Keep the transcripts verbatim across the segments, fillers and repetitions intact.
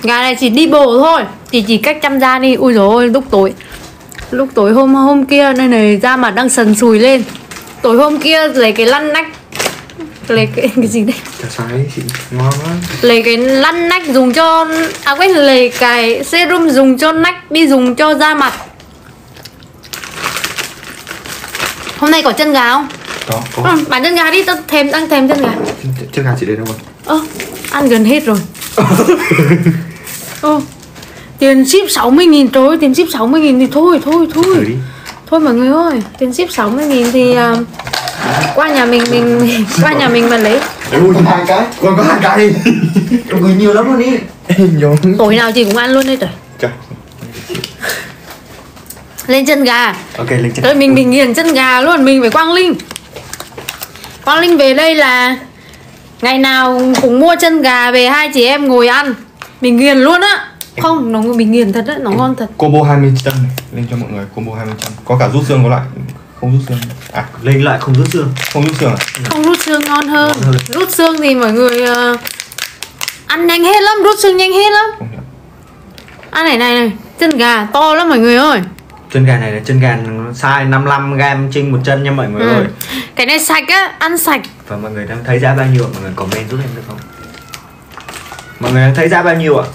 Gà này chỉ đi bộ thôi, chỉ chỉ cách chăm da đi. Ui dồi ôi, lúc tối lúc tối hôm hôm kia đây này, da mặt đang sần sùi lên. Tối hôm kia lấy cái lăn nách, lấy cái cái gì đây, Trái chị ngon quá. lấy cái lăn nách dùng cho, à quên, lấy cái serum dùng cho nách đi dùng cho da mặt. Hôm nay có chân gà không? Có, có. Ừ, bán chân gà đi, tao thèm, đang thèm chân gà. Chân gà chị đến đâu rồi? Ơ, ăn gần hết rồi. Ơ, tiền ship sáu mươi nghìn, trời ơi, tiền ship sáu mươi nghìn thì thôi, thôi, thôi. Thử đi. Thôi mọi người ơi, tiền ship sáu mươi nghìn thì uh, qua nhà mình, mình qua nhà mình mà lấy. Ui, hai cái. Còn có hai cái. Em gửi nhiều lắm luôn đi. Nhiều. Tối nào chị cũng ăn luôn đây trời. Trời. Lên chân gà. Ok, lên chân. Tới mình mình nghiền chân gà luôn, mình phải Quang Linh. Quang Linh về đây là ngày nào cũng mua chân gà về, hai chị em ngồi ăn. Mình nghiền luôn á. Không, nó mình nghiền thật á, nó ngon thật. Combo hai mươi trăm này, lên cho mọi người combo hai mươi trăm. Có cả rút xương, có loại không rút xương. À, lên lại không rút xương. Không rút xương à? Không rút xương ngon hơn. Ngon hơn. Rút xương thì mọi người uh, ăn nhanh hết lắm, rút xương nhanh hết lắm. Không hiểu. Ăn này này này, chân gà to lắm mọi người ơi. Chân gà này là chân gà size năm mươi lăm gam trên một chân nha mọi người Ừ. ơi. Cái này sạch á, ăn sạch. Và mọi người đang thấy giá bao nhiêu ạ? Mọi người comment giúp em được không? Mọi người đang thấy giá bao nhiêu ạ?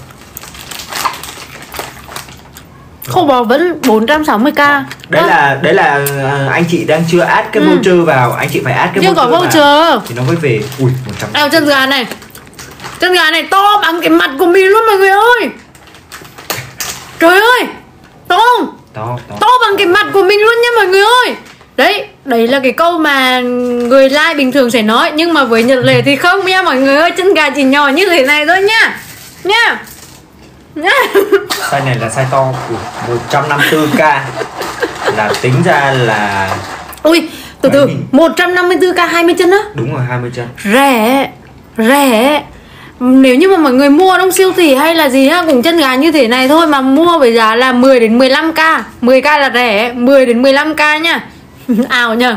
Không bảo vẫn bốn trăm sáu mươi k. Đấy là đấy là à, anh chị đang chưa add cái Ừ. voucher vào, anh chị phải add cái chưa có voucher vào voucher. thì nó mới về. Ui, một trăm. Đâu chân gà này. Chân gà này to bằng cái mặt của mình luôn mọi người ơi. Trời ơi, to không? To, to. To bằng cái mặt của mình luôn nha mọi người ơi. Đấy, đấy là cái câu mà người like bình thường sẽ nói. Nhưng mà với Nhật Lệ thì không nha mọi người ơi. Chân gà chỉ nhỏ như thế này thôi nha. Nha. Nha. Size này là size to. Ui, một trăm năm mươi tư k. Là tính ra là Ui, từ từ, một trăm năm mươi tư k hai mươi chân á. đúng rồi, hai mươi chân. Rẻ. Rẻ. Nếu như mà mọi người mua trong siêu thị hay là gì á, cũng chân gà như thế này thôi mà mua với giá là mười đến mười lăm k. mười k là rẻ, mười đến mười lăm k nha. Ảo nhờ.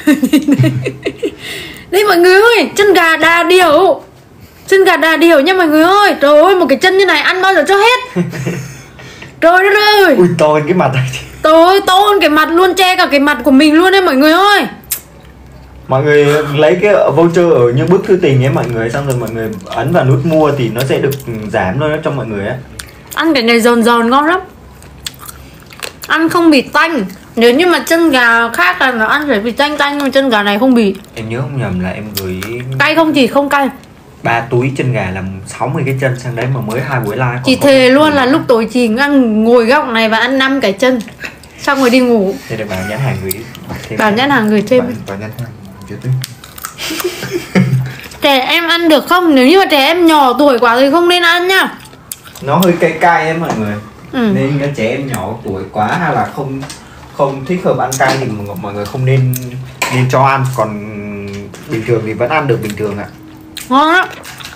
Đây mọi người ơi, chân gà đà điểu. Chân gà đà điểu nha mọi người ơi. Trời ơi, một cái chân như này ăn bao giờ cho hết. Trời đất ơi. Ui, to hơn cái mặt này. Trời ơi, to hơn cái mặt luôn, che cả cái mặt của mình luôn đấy mọi người ơi. Mọi người lấy cái voucher ở những bức thư tình ấy mọi người, xong rồi mọi người ấn vào nút mua thì nó sẽ được giảm luôn đó cho mọi người á. Ăn cái này giòn giòn ngon lắm. Ăn không bị tanh. Nếu như mà chân gà khác là nó ăn phải bị tanh tanh, nhưng mà chân gà này không bị. Em nhớ không nhầm là em gửi Cay không chỉ không cay. ba túi chân gà là sáu mươi cái chân sang đấy mà mới hai buổi live. Chị thề luôn là lúc tối chị ăn ngồi góc này và ăn năm cái chân, xong rồi đi ngủ. Thế để bảo nhãn hàng gửi thêm. Bảo nhãn hàng gửi thêm. Và nhăn hàng Việt Tinh. Trẻ em ăn được không? Nếu như mà trẻ em nhỏ tuổi quá thì không nên ăn nha. Nó hơi cay cay ấy mọi người. Ừ. Nên các trẻ em nhỏ tuổi quá hay là không không thích hợp ăn cay thì mọi người không nên nên cho ăn, còn bình thường thì vẫn ăn được bình thường ạ. Ngon lắm.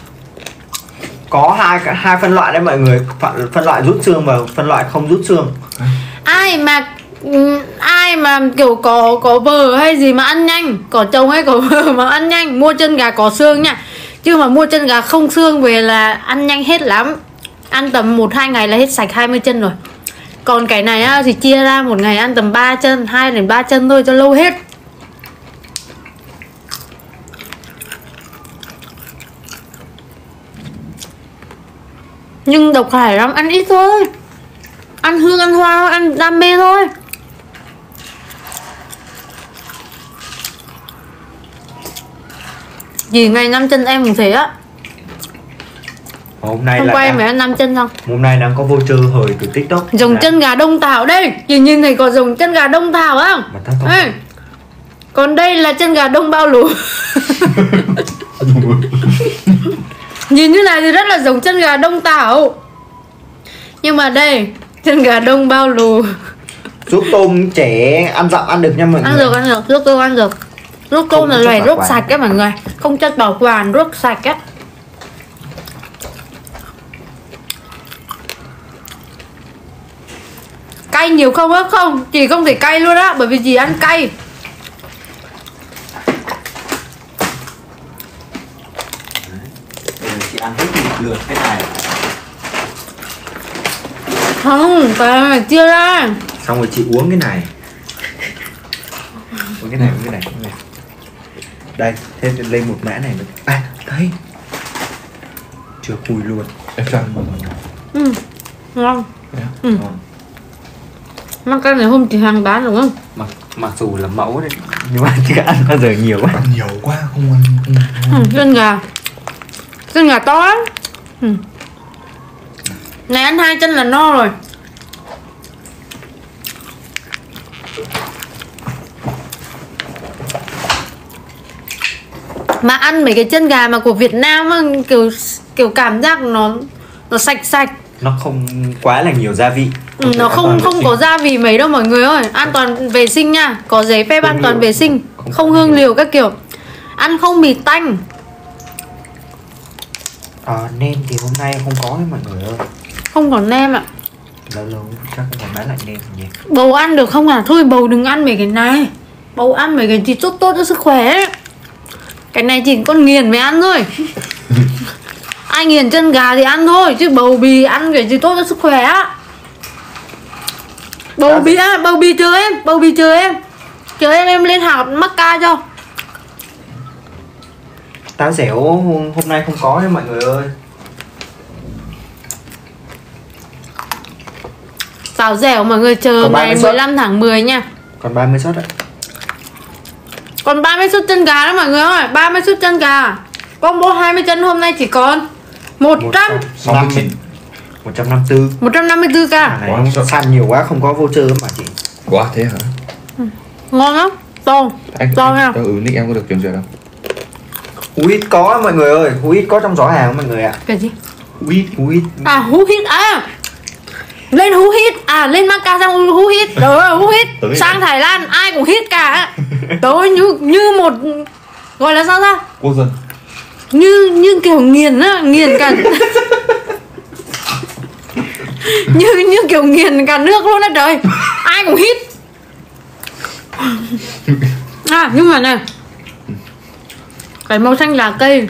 Có hai hai phân loại đấy mọi người, phân, phân loại rút xương và phân loại không rút xương. Ai mà ừ, ai mà kiểu có có vợ hay gì mà ăn nhanh, có chồng hay có vợ mà ăn nhanh, mua chân gà có xương nha. Chứ mà mua chân gà không xương về là ăn nhanh hết lắm. Ăn tầm một hai ngày là hết sạch hai mươi chân rồi. Còn cái này á, thì chia ra một ngày ăn tầm ba chân, hai đến ba chân thôi cho lâu hết. Nhưng độc hại lắm, ăn ít thôi. Ăn hương, ăn hoa, ăn đam mê thôi. Gì ngày năm chân em cũng thế á. Hôm nay Hôm là qua em đang, phải ăn năm chân không? hôm nay đang có voucher hời từ TikTok. Dòng là- chân gà Đông Thảo đây. Chị nhìn thấy có dòng chân gà Đông Thảo không? Mà tao to. Ê, còn đây là chân gà Đông Bao Lù. Nhìn như này thì rất là giống chân gà Đông Thảo. Nhưng mà đây, chân gà Đông Bao Lù. Ruốc tôm trẻ ăn dặm ăn được nha mọi Ăn người. được, ăn được, ruốc tôm ăn được. Ruốc tôm Không là có chất loài bảo ruốc quản. sạch á mọi người. Không chất bảo quản, ruốc sạch á. Cay nhiều không á? Không, chị không thể cay luôn á. Bởi vì chị ăn cay. Chị ăn hết một lượt cái này. Không, cái này chia ra. Xong rồi chị uống cái này. Uống cái này, uống cái này, uống cái này. Đây, thêm lên một mã này nữa. À, đây. Chưa khui luôn. Em cho ăn một. Ừ, ngon. Yeah. Ừ. Ngon. Mà cái này hôm chị hàng bán đúng không? Mặc, mặc dù là mẫu đấy, nhưng mà chưa ăn bao giờ nhiều quá. Ăn nhiều quá không ăn. Không, không. Ừ, chân gà. Chân gà to lắm. Ừ. Này ăn hai chân là no rồi. Mà ăn mấy cái chân gà mà của Việt Nam á, kiểu kiểu cảm giác nó nó sạch sạch. Nó không quá là nhiều gia vị. Ừ, nó không không có gia vị mấy đâu mọi người ơi. An toàn vệ sinh nha, có giấy phép an toàn vệ sinh, không hương liều các kiểu. Ăn không bị tanh. À, nem thì hôm nay không có đấy mọi người ơi. Không còn nem ạ. Lâu lâu chắc không còn bán lại nem nhỉ. Bầu ăn được không à? Thôi bầu đừng ăn mấy cái này. Bầu ăn mấy cái gì tốt tốt cho sức khỏe ấy. Cái này chỉ con nghiền mới ăn thôi. Ai nghiền chân gà thì ăn thôi, chứ bầu bì ăn cái gì tốt cho sức khỏe á. Bầu bì á, bầu bì chờ em, bầu bì chờ em. Chờ em em lên hàng mắc ca cho. Táo dẻo hôm nay không có đấy mọi người ơi. Táo dẻo mọi người chờ ngày mười lăm tháng mười nha. Còn ba mươi suất ạ. Còn ba mươi suất chân gà đó mọi người ơi, ba mươi suất chân gà. Combo hai mươi chân hôm nay chỉ còn một trăm năm mươi một trăm năm mươi tư. một trăm năm mươi tư k. Này nó săn nhiều quá không có voucher mà chị. Quá thế hả? Ừ. Ngon lắm, to. Anh, to anh, nha. ừ, nick em có được chuyển duyệt không? Hú hít có mọi người ơi, hú hít có trong giỏ hàng mọi người ạ. Cái gì? Hú hít. Hú hít. À hú hít à. Lên hú hít, à lên Macca sang hú hít. Rồi hú hít. Sang Thái Lan ai cũng hít cả. Tôi như như một gọi là sao ra? Quốc dân. Như như kiểu nghiền á, nghiền cả. như như kiểu nghiền cả nước luôn á trời. Ai cũng hít. À nhưng mà này, cái màu xanh lá cây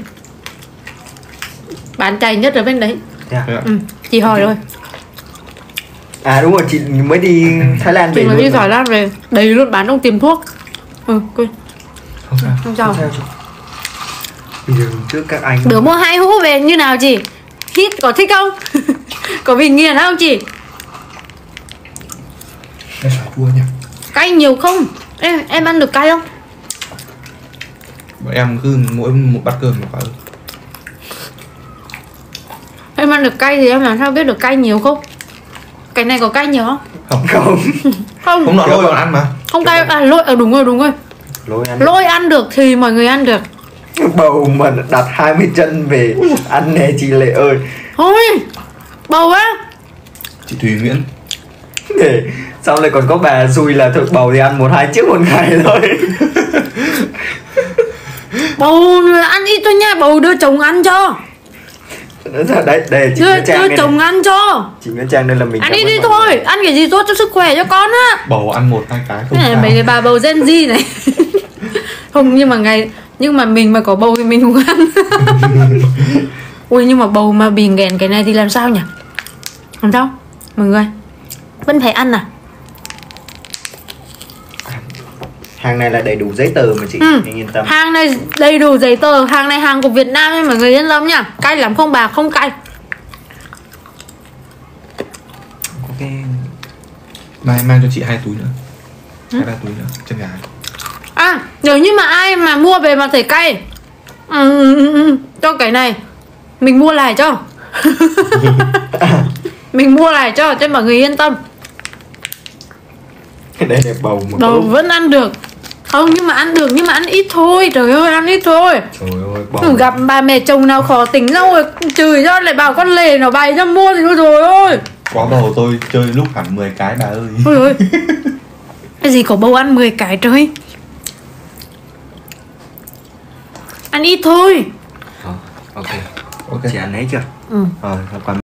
bán chạy nhất ở bên đấy. Yeah. Yeah. Ừ, chị hỏi rồi. À đúng rồi, chị mới đi Thái Lan về Chị mới luôn đi mà. Thái Lan về, đầy luôn bán trong tiệm thuốc. Ừ, quên. Không sao. Không sao. Không sao chị. Bây giờ trước các anh Bữa mua hai hũ về như nào chị? Hít có thích không? Có bị nghiền không chị? Em phải chua nha. Cay nhiều không? Em, em ăn được cay không? Bọn em cứ mỗi một bát cơm một quả. Em ăn được cay thì em làm sao biết được cay nhiều không? Cái này có cay nhiều không? Không. không. Không. Không nọ lôi còn ăn mà. Không cay, à lôi, à đúng rồi đúng rồi. Lôi ăn. Lôi ăn được thì mọi người ăn được. Bầu mà đặt hai mươi chân về ăn nè chị Lệ ơi. Thôi, bầu á. Chị Thùy Nguyễn. Để xong lại còn có bà xui là thực bầu thì ăn một hai chiếc một ngày thôi. Bầu ăn ít thôi nha, bầu đưa chồng ăn cho. Đấy, đây chị Đưa, Nguyễn Trang đưa đây chồng này. ăn cho. Chị Nguyễn Trang đây là mình Ăn cảm ít ơn đi mọi thôi, người. ăn cái gì tốt cho sức khỏe cho con á. Bầu ăn một hai cái không Này, sao. mấy cái bà bầu Gen Z này. Không, nhưng mà ngày nhưng mà mình mà có bầu thì mình cũng ăn. Ui nhưng mà bầu mà bị nghẹn cái này thì làm sao nhỉ? Làm sao? Mọi người vẫn phải ăn à? Hàng này là đầy đủ giấy tờ mà chị, Ừ. anh yên tâm. Hàng này đầy đủ giấy tờ, hàng này hàng của Việt Nam nên mọi người yên tâm nhá. Cay lắm không bà, không cay. Ok. Mai mang cho chị hai túi nữa. Hai ba túi nữa, chân gà. À, nếu như mà ai mà mua về mà thấy cay, ừ, ừ, ừ, cho cái này mình mua lại cho. Mình mua lại cho cho mọi người yên tâm. Đây là bầu mà Bầu có- vẫn ăn được. Không nhưng mà ăn được nhưng mà ăn ít thôi. Trời ơi ăn ít thôi. Trời ơi bầu. Ừ, gặp bà mẹ chồng nào khó tính đâu rồi chửi cho lại bảo con lề nó bày cho mua thì thôi rồi ơi. Có bầu tôi chơi lúc hẳn mười cái bà ơi. Ôi ơi. Cái gì có bầu ăn mười cái trời. Ăn ít thôi. Ờ, ok. Ok. Chị ăn ấy chưa? Ừ. Rồi, còn